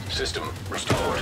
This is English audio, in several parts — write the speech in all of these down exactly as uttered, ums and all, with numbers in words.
System restored.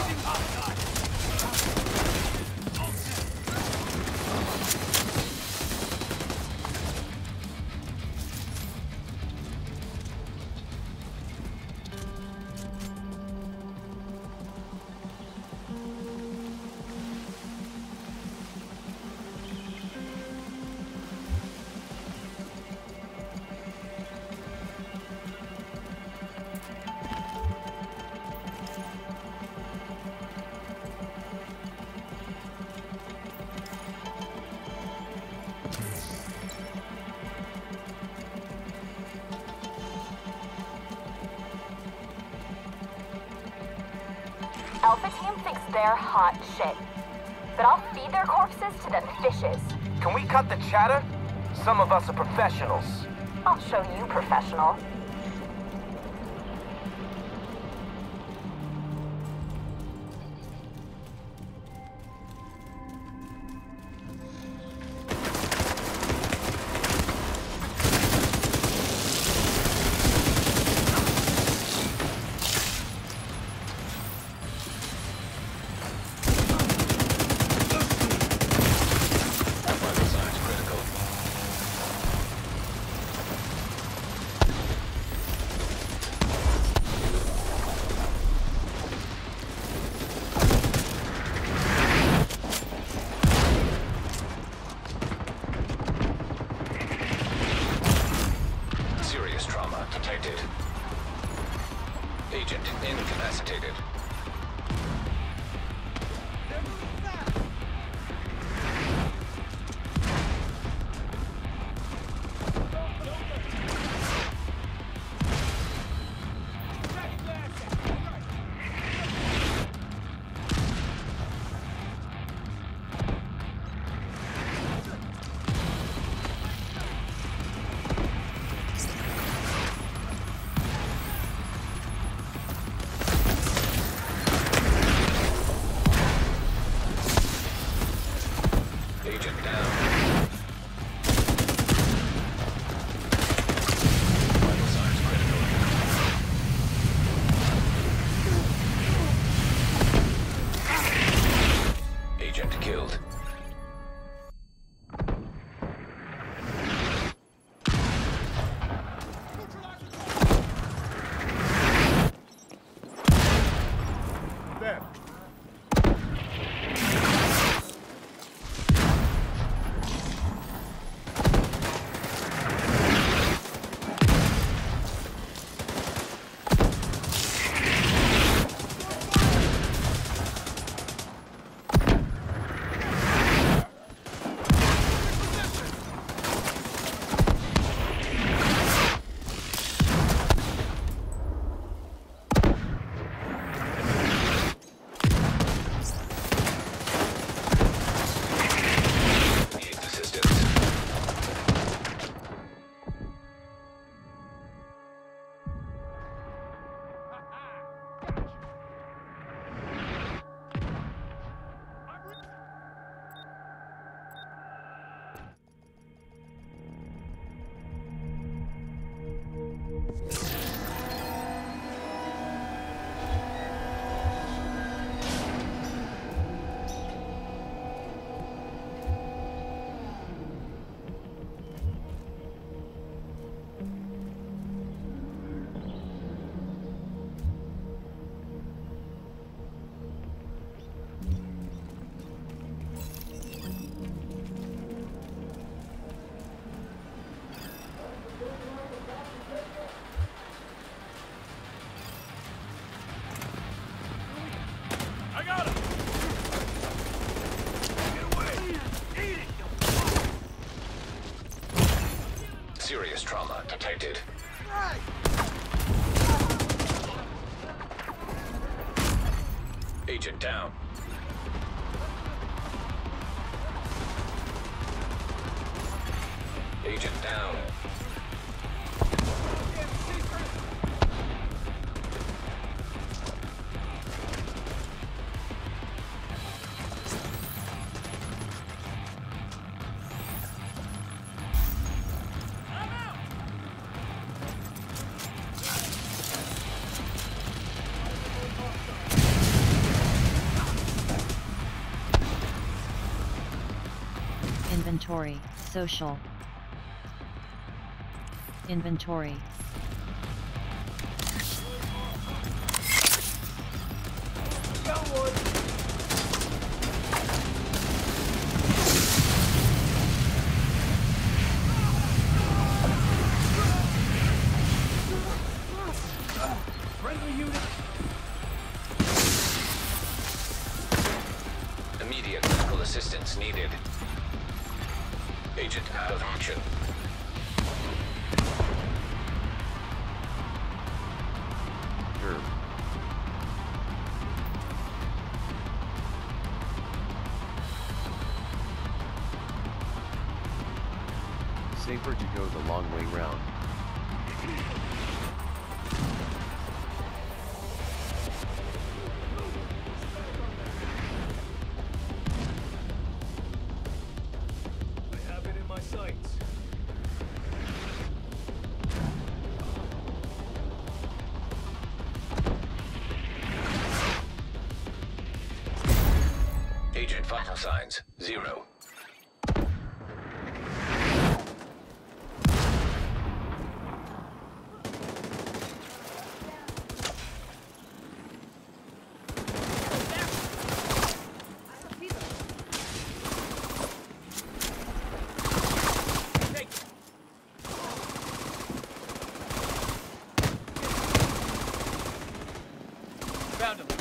Alpha Team thinks they're hot shit. But I'll feed their corpses to the fishes. Can we cut the chatter? Some of us are professionals. I'll show you, professional. Agent incapacitated. Agent down. Vital signs critical. Agent killed. There. Serious trauma detected. Agent down. Agent down. Inventory, social. Inventory. Immediate medical assistance needed. Agent out of action. Herb. Safer to go the long way round. I have it in my sights. Agent vital signs, zero. Found him.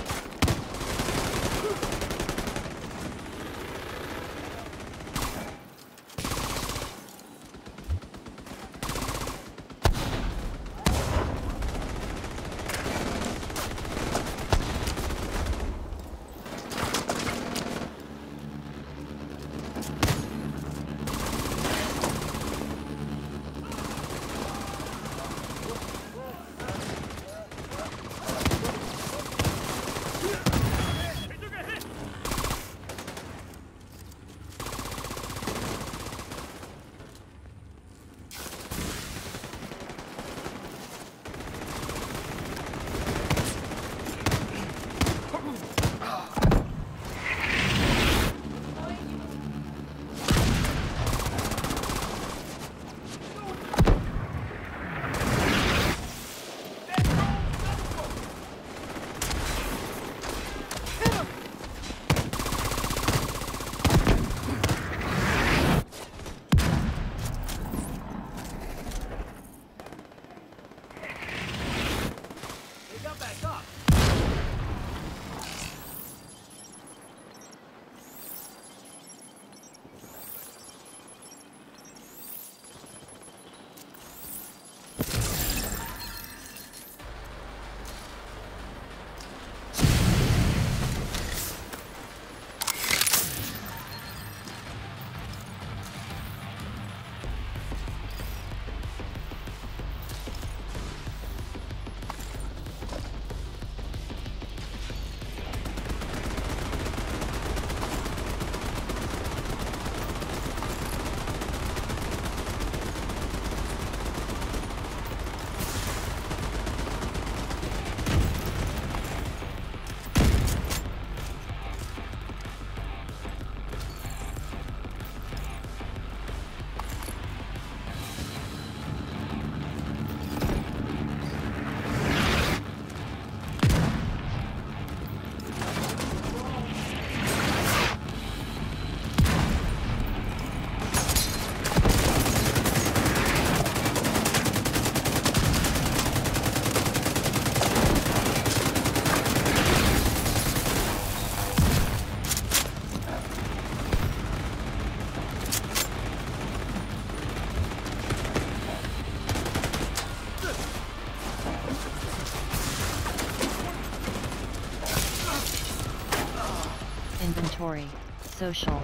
Inventory, social.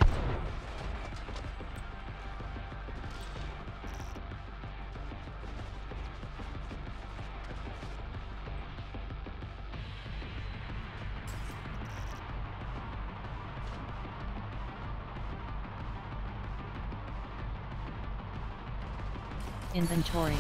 Inventory.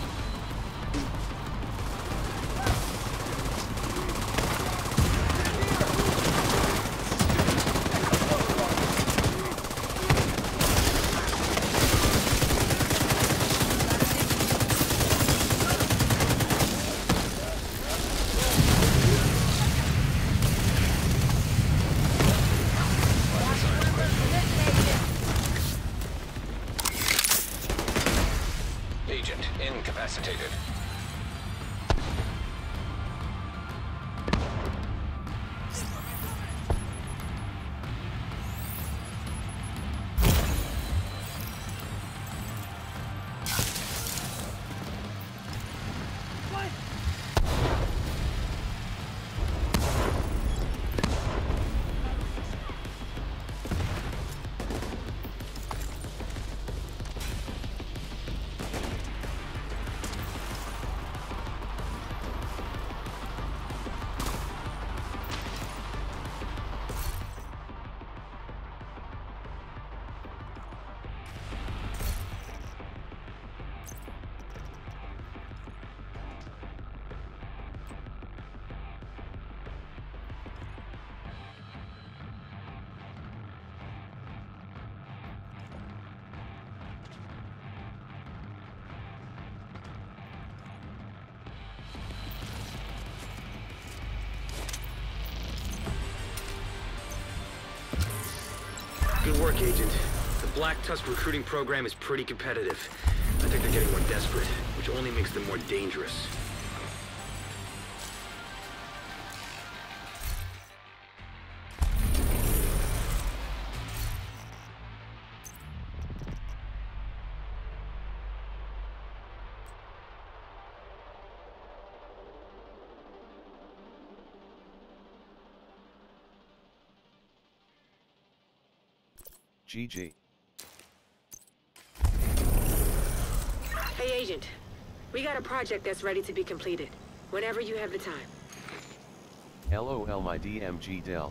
Good work, Agent. The Black Tusk recruiting program is pretty competitive. I think they're getting more desperate, which only makes them more dangerous. G G. Hey, Agent. We got a project that's ready to be completed. Whenever you have the time. LOL my D M G dealt.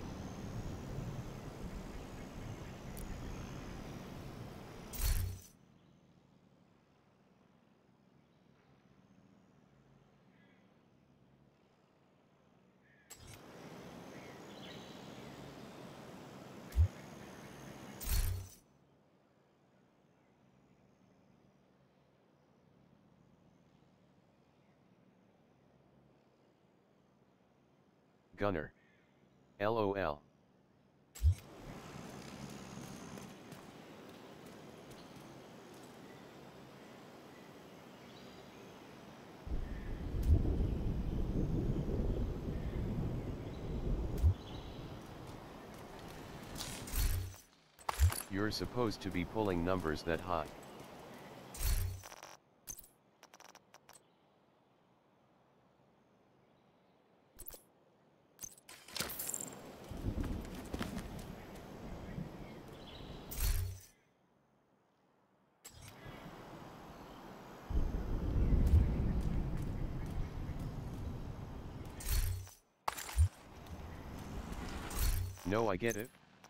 Gunner. LOL. You're supposed to be pulling numbers that high. No, I get it.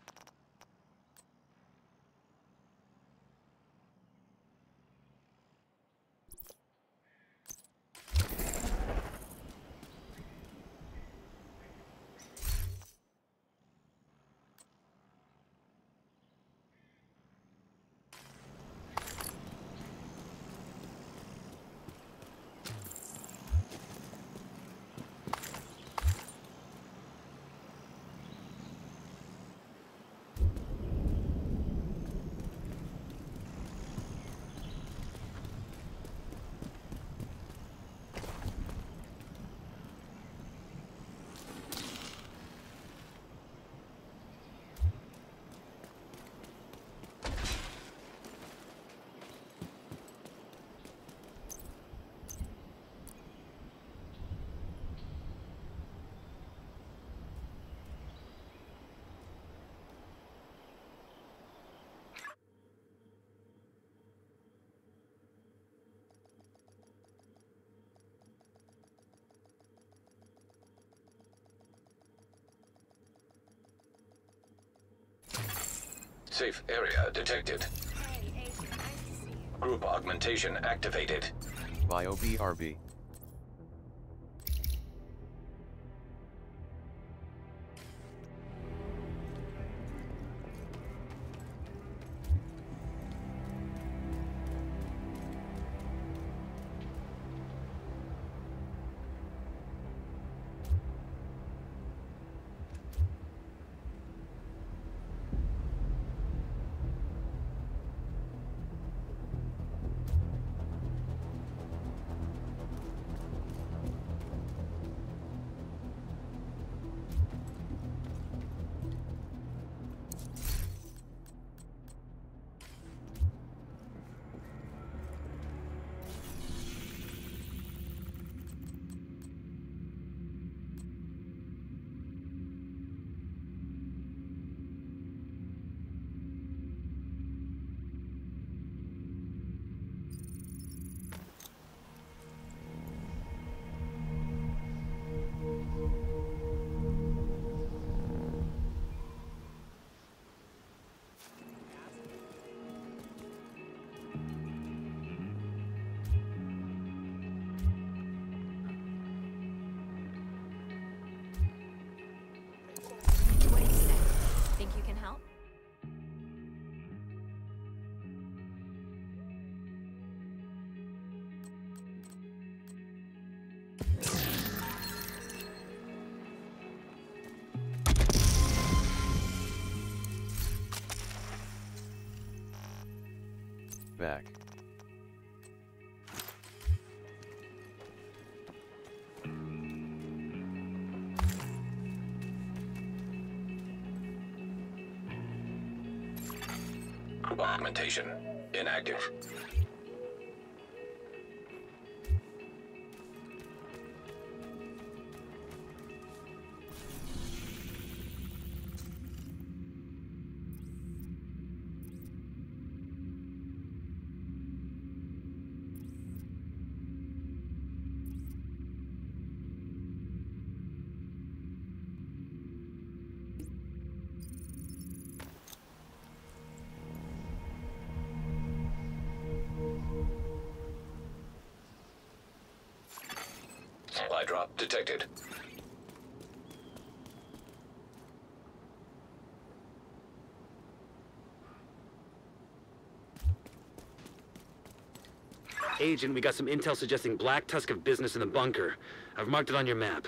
Safe area detected. Group augmentation activated. Bio B R B. back. Group augmentation inactive. Supply drop detected. Agent, we got some intel suggesting Black Tusk have business in the bunker. I've marked it on your map.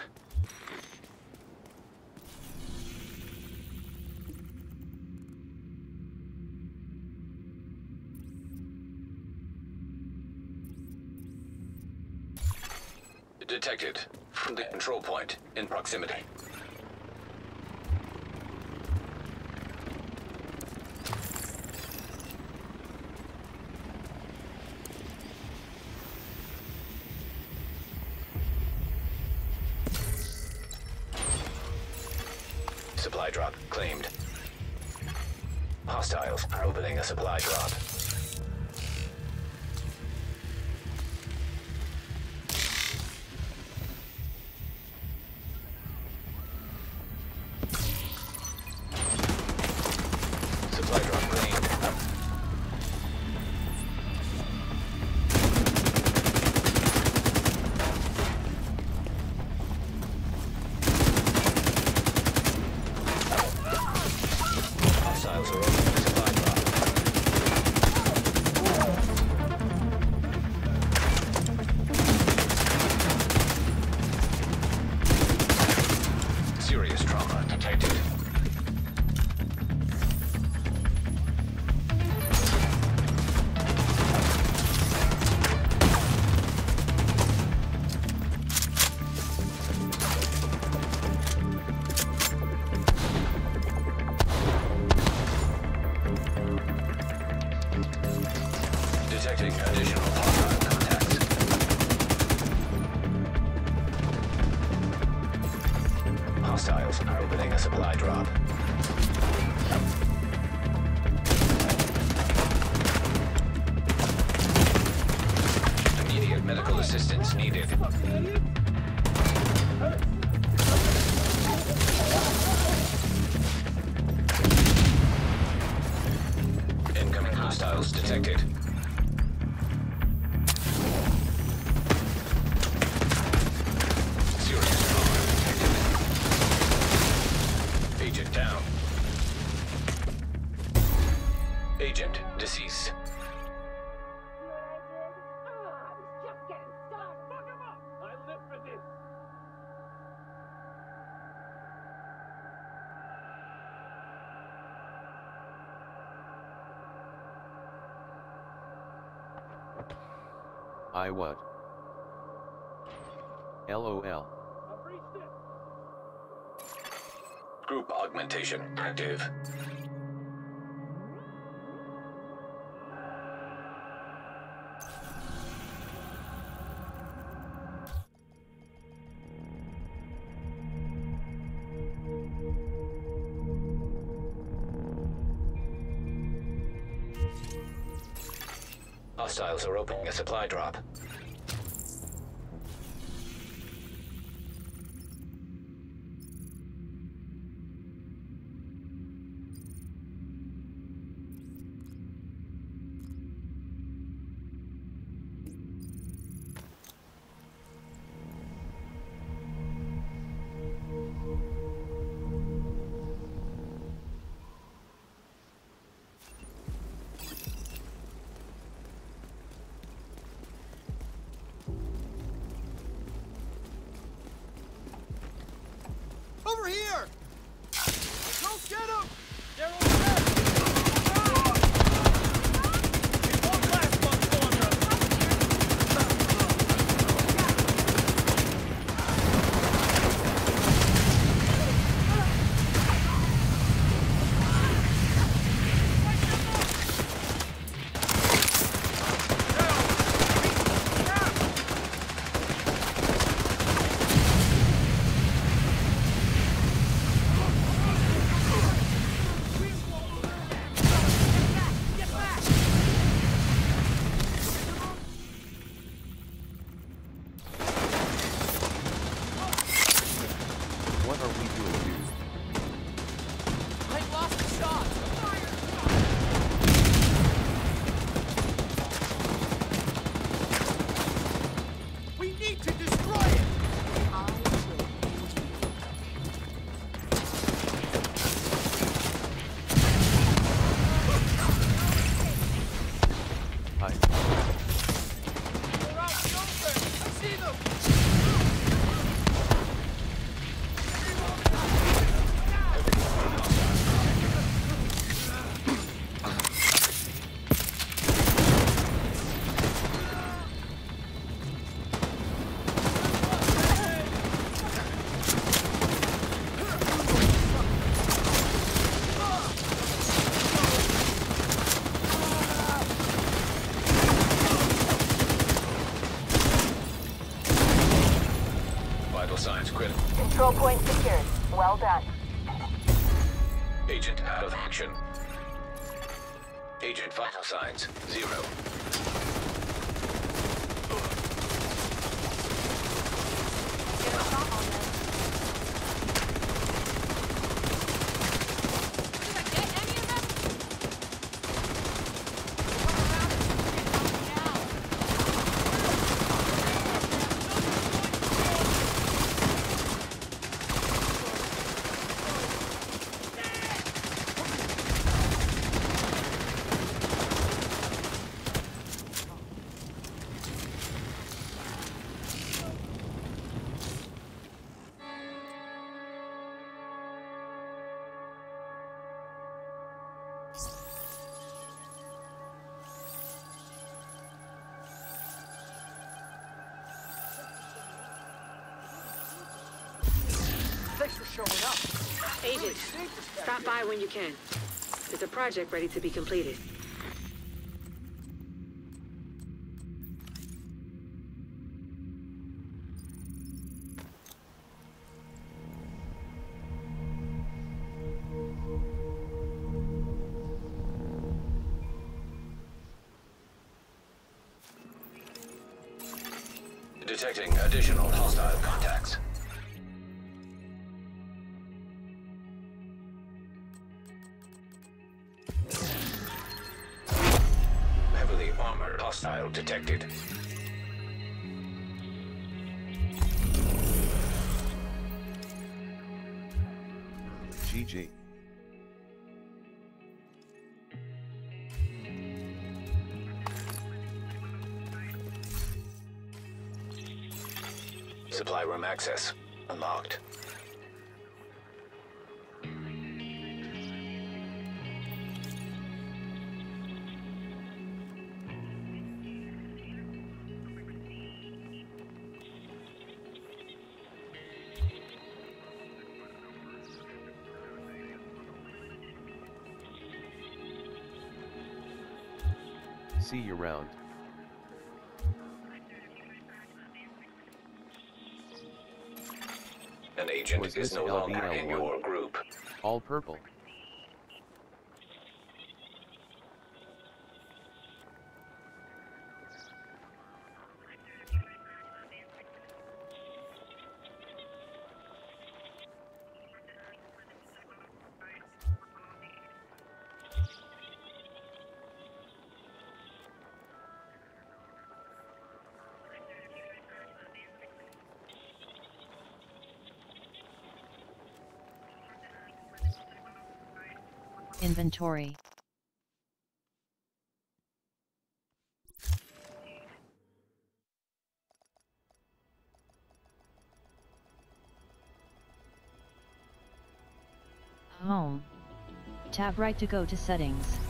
Detected from the control point in proximity. Supply drop claimed. Hostiles are opening a supply drop. Supply drop claimed. Hostiles are opening a supply drop. Serious trauma detected. Detecting additional hostile contacts. Hostiles are opening a supply drop. Immediate medical assistance needed. Incoming hostiles detected. Serious trauma detected. Agent down. Agent deceased. I live for this. I what? LOL. I've reached it. Group augmentation active. Hostiles are opening a supply drop. Over here! Go get him! They're over there. It won't last What are we doing, dude? I lost the shot! We need to destroy it! Hi. They're out in the open! I see them! Vital signs critical. Control point secured. Well done. Agent out of action. Agent vital signs zero. Get a shot on them. Did I get any of them? Come around and get out now. Thanks for showing up. Agent, stop by when you can. There's a project ready to be completed. Detecting additional hostile contacts. Heavily armored hostile detected. G G. Supply room access unlocked. See you round. An agent Was is this no longer L V L in one? your group. All purple. Inventory. Home. Tab right to go to settings.